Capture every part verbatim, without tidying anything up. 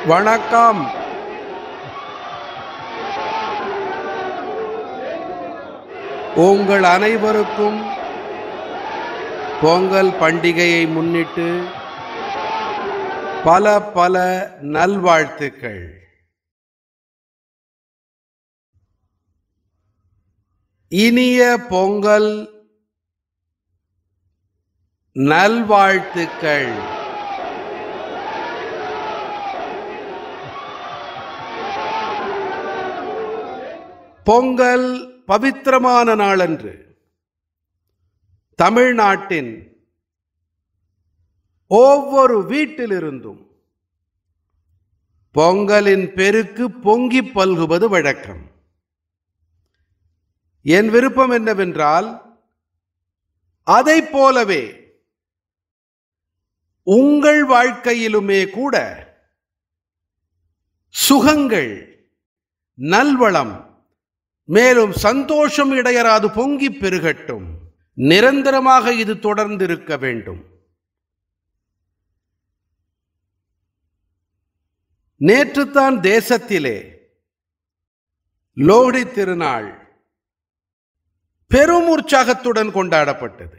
வணக்கம். உங்கள் அனைவருக்கும் பொங்கல் பண்டிகையை முன்னிட்டு பல பல நல்வாழ்த்துக்கள். இனிய பொங்கல் நல்வாழ்த்துக்கள். பொங்கல் பவித்திரமான நாளன்று தமிழ்நாட்டின் ஒவ்வொரு வீட்டிலிருந்தும் பொங்கலின் பெருக்கு பொங்கி பல்குவது வழக்கம். என் விருப்பம் என்னவென்றால், அதைப் போலவே உங்கள் வாழ்க்கையிலுமே கூட சுகங்கள், நல்வளம், மேலும் சந்தோஷம் இடையராது பொங்கி பெருகட்டும். நிரந்தரமாக இது தொடர்ந்திருக்க வேண்டும். நேற்றுத்தான் தேசத்திலே லோஹ்டி திருநாள் பெரும் உற்சாகத்துடன் கொண்டாடப்பட்டது.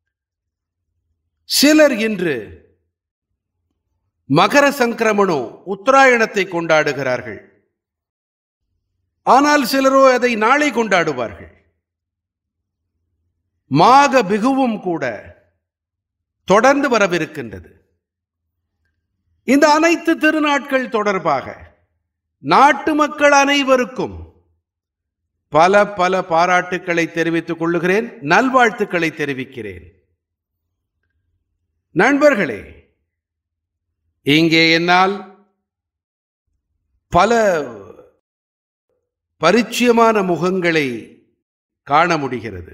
சிலர் இன்று மகர சங்கிரமணோ உத்தராயணத்தை கொண்டாடுகிறார்கள். ஆனால் சிலரோ அதை நாளை கொண்டாடுவார்கள். மாக பிகுவும் கூட தொடர்ந்து வரவிருக்கின்றது. இந்த அனைத்து திருநாட்கள் தொடர்பாக நாட்டு மக்கள் அனைவருக்கும் பல பல பாராட்டுக்களை தெரிவித்துக் கொள்ளுகிறேன், நல்வாழ்த்துக்களை தெரிவிக்கிறேன். நண்பர்களே, இங்கே என்னால் பல பரிச்சயமான முகங்களை காண முடிகிறது.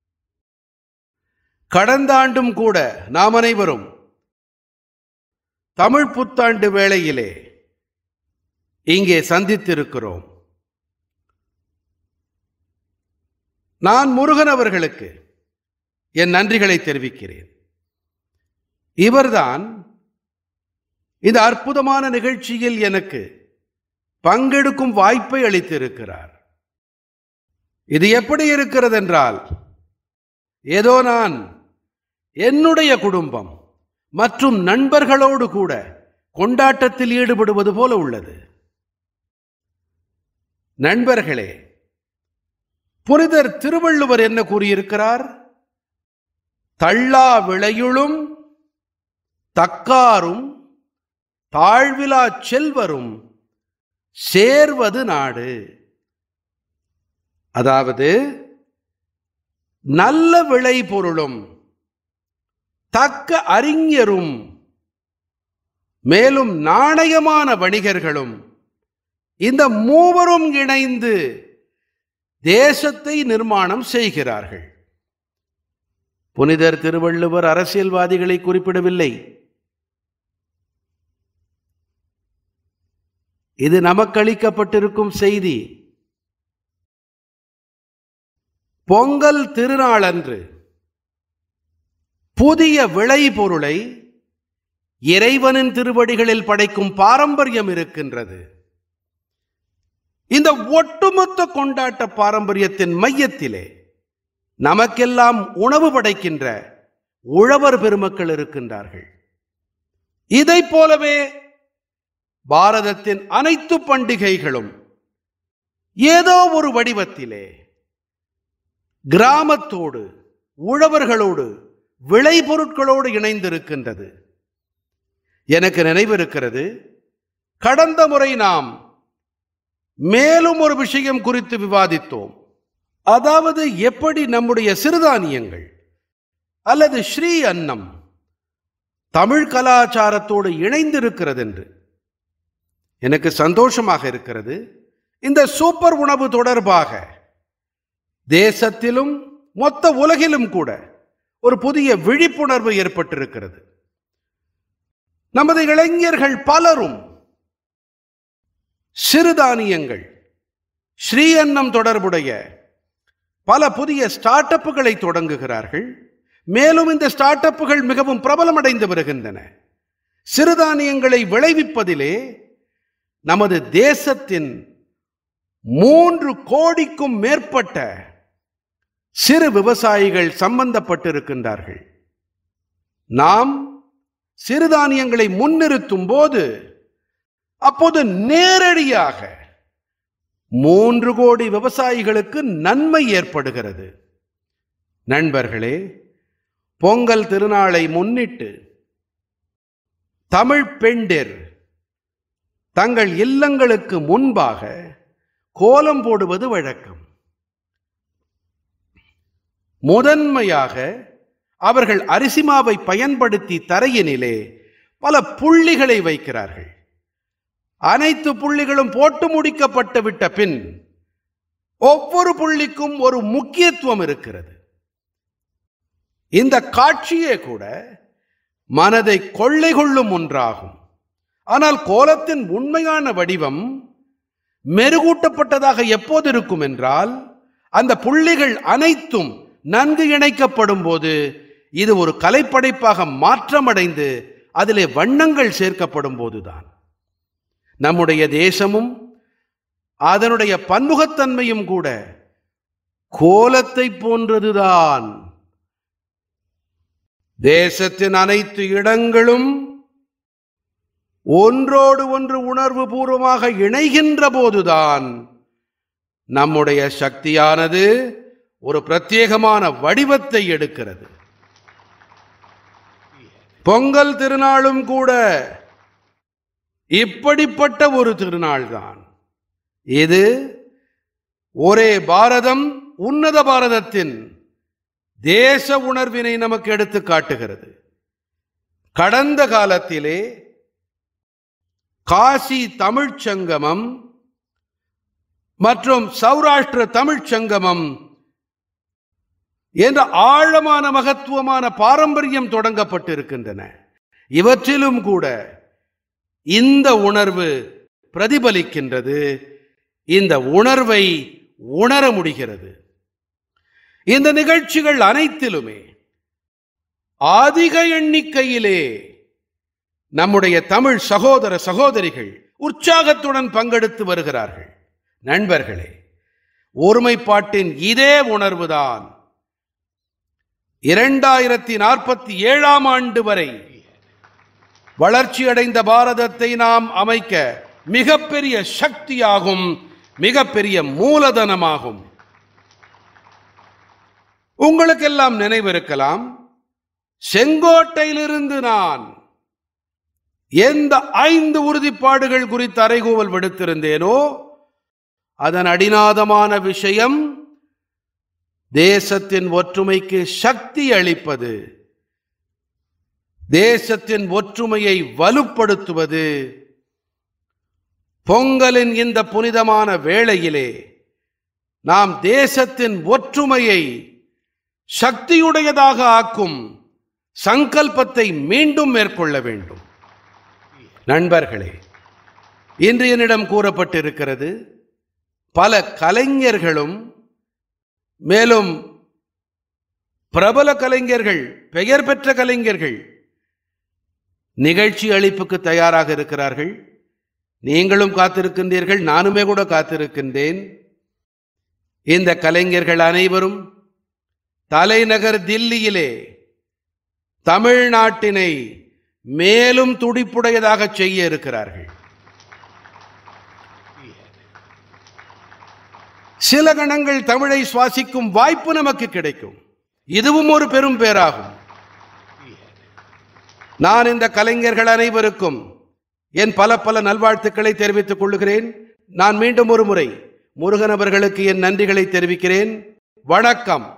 கடந்த ஆண்டும் கூட நாம் அனைவரும் தமிழ் புத்தாண்டு வேளையிலே இங்கே சந்தித்திருக்கிறோம். நான் முருகன் அவர்களுக்கு என் நன்றிகளை தெரிவிக்கிறேன். இவர்தான் இந்த அற்புதமான நிகழ்ச்சியில் எனக்கு பங்கெடுக்கும் வாய்ப்பை அளித்திருக்கிறார். இது எப்படி இருக்கிறது என்றால், ஏதோ நான் என்னுடைய குடும்பம் மற்றும் நண்பர்களோடு கூட கொண்டாட்டத்தில் ஈடுபடுவது போல உள்ளது. நண்பர்களே, புனிதர் திருவள்ளுவர் என்ன கூறியிருக்கிறார்? தள்ளா விளையுளும் தக்காரும் தாழ்விலா செல்வரும் சேர்வது நாடு. அதாவது, நல்ல விளை பொருளும் தக்க அறிஞரும் மேலும் நாணயமான வணிகர்களும் இந்த மூவரும் இணைந்து தேசத்தை நிர்மாணம் செய்கிறார்கள். புனிதர் திருவள்ளுவர் அரசியல்வாதிகளை குறிப்பிடவில்லை. இது நமக்கு அளிக்கப்பட்டிருக்கும் செய்தி. பொங்கல் திருநாளன்று புதிய விளை பொருளை இறைவனின் திருவடிகளில் படைக்கும் பாரம்பரியம் இருக்கின்றது. இந்த ஒட்டுமொத்த கொண்டாட்ட பாரம்பரியத்தின் மையத்திலே நமக்கெல்லாம் உணவு படைக்கின்ற உழவர் பெருமக்கள் இருக்கின்றார்கள். இதைப் போலவே பாரதத்தின் அனைத்து பண்டிகைகளும் ஏதோ ஒரு வடிவத்திலே கிராமத்தோடு, உழவர்களோடு, விளைபொருட்களோடு இணைந்திருக்கின்றது. எனக்கு நினைவிருக்கிறது, கடந்த முறை நாம் மேலும் ஒரு விஷயம் குறித்து விவாதித்தோம். அதாவது, எப்படி நம்முடைய சிறுதானியங்கள் அல்லது ஸ்ரீ அன்னம் தமிழ் கலாச்சாரத்தோடு இணைந்திருக்கிறது என்று. எனக்கு சந்தோஷமாக இருக்கிறது. இந்த சூப்பர் உணவு தொடர்பாக தேசத்திலும் மொத்த உலகிலும் கூட ஒரு புதிய விழிப்புணர்வு ஏற்பட்டிருக்கிறது. நமது இளைஞர்கள் பலரும் சிறுதானியங்கள், ஸ்ரீ அன்னம் தொடர்புடைய பல புதிய ஸ்டார்ட் அப்புகளை தொடங்குகிறார்கள். மேலும் இந்த ஸ்டார்ட் அப்புகள் மிகவும் பிரபலமடைந்து வருகின்றன. சிறுதானியங்களை விளைவிப்பதிலே நமது தேசத்தின் மூன்று கோடிக்கும் மேற்பட்ட சிறு விவசாயிகள் சம்பந்தப்பட்டிருக்கின்றார்கள். நாம் சிறுதானியங்களை முன்னிறுத்தும் போது அப்போது நேரடியாக மூன்று கோடி விவசாயிகளுக்கு நன்மை ஏற்படுகிறது. நண்பர்களே, பொங்கல் திருநாளை முன்னிட்டு தமிழ் பெண்டிர் தங்கள் இல்லங்களுக்கு முன்பாக கோலம் போடுவது வழக்கம். முதன்மையாக அவர்கள் அரிசி மாவை பயன்படுத்தி தரையினிலே பல புள்ளிகளை வைக்கிறார்கள். அனைத்து புள்ளிகளும் போட்டு முடிக்கப்பட்டு விட்ட பின் ஒவ்வொரு புள்ளிக்கும் ஒரு முக்கியத்துவம் இருக்கிறது. இந்த காட்சியே கூட மனதை கொள்ளை கொள்ளும் ஒன்றாகும். ஆனால் கோலத்தின் உண்மையான வடிவம் மெருகூட்டப்பட்டதாக எப்போது இருக்கும் என்றால், அந்த புள்ளிகள் அனைத்தும் நன்கு இணைக்கப்படும் போது இது ஒரு கலைப்படைப்பாக மாற்றமடைந்து அதிலே வண்ணங்கள் சேர்க்கப்படும் போதுதான். நம்முடைய தேசமும் அதனுடைய பன்முகத்தன்மையும் கூட கோலத்தை போன்றதுதான். தேசத்தின் அனைத்து இடங்களும் ஒன்றோடு ஒன்று உணர்வு பூர்வமாக இணைகின்ற போதுதான் நம்முடைய சக்தியானது ஒரு பிரத்யேகமான வடிவத்தை எடுக்கிறது. பொங்கல் திருநாளும் கூட இப்படிப்பட்ட ஒரு திருநாள் தான். இது ஒரே பாரதம், உன்னத பாரதத்தின் தேச உணர்வினை நமக்கு எடுத்து காட்டுகிறது. கடந்த காலத்திலே காசி தமிழ்ச் சங்கமம் மற்றும் சௌராஷ்டிர தமிழ்ச் சங்கமம் என்ற ஆழமான மகத்துவமான பாரம்பரியம் தொடங்கப்பட்டிருக்கின்றன. இவற்றிலும் கூட இந்த உணர்வு பிரதிபலிக்கின்றது. இந்த உணர்வை உணர முடிகிறது. இந்த நிகழ்ச்சிகள் அனைத்திலுமே அதிக எண்ணிக்கையிலே நம்முடைய தமிழ் சகோதர சகோதரிகள் உற்சாகத்துடன் பங்கெடுத்து வருகிறார்கள். நண்பர்களே, ஒருமைப்பாட்டின் இதே உணர்வுதான் இரண்டாயிரத்தி நாற்பத்தி ஏழாம் ஆண்டு வரை வளர்ச்சியடைந்த பாரதத்தை நாம் அமைக்க மிகப்பெரிய சக்தியாகும், மிகப்பெரிய மூலதனமாகும். உங்களுக்கெல்லாம் நினைவிருக்கலாம், செங்கோட்டையிலிருந்து நான் எந்த ஐந்து உறுதிப்பாடுகள் குறித்து அறைகூவல் விடுத்திருந்தேனோ அதன் அடிநாதமான விஷயம் தேசத்தின் ஒற்றுமைக்கு சக்தி அளிப்பது, தேசத்தின் ஒற்றுமையை வலுப்படுத்துவது. பொங்கலின் இந்த புனிதமான வேளையிலே நாம் தேசத்தின் ஒற்றுமையை சக்தியுடையதாக ஆக்கும் சங்கல்பத்தை மீண்டும் மேற்கொள்ள வேண்டும். நண்பர்களே, இன்று என்னிடம் கூறப்பட்டிருக்கிறது, பல கலைஞர்களும் மேலும் பிரபல கலைஞர்கள், பெயர் பெற்ற கலைஞர்கள் நிகழ்ச்சி அளிப்புக்கு தயாராக இருக்கிறார்கள். நீங்களும் காத்திருக்கின்றீர்கள், நானுமே கூட காத்திருக்கின்றேன். இந்த கலைஞர்கள் அனைவரும் தலைநகர் தில்லியிலே தமிழ்நாட்டினை மேலும் துடிப்புடையதாக செய்ய இருக்கிறார்கள். சில கணங்கள் தமிழை சுவாசிக்கும் வாய்ப்பு நமக்கு கிடைக்கும். இதுவும் ஒரு பெரும் பேராகும். நான் இந்த கலைஞர்கள் அனைவருக்கும் என் பல பல நல்வாழ்த்துக்களை தெரிவித்துக் கொள்கிறேன். நான் மீண்டும் ஒரு முறை முருகன் அவர்களுக்கு என் நன்றிகளை தெரிவிக்கிறேன். வணக்கம்.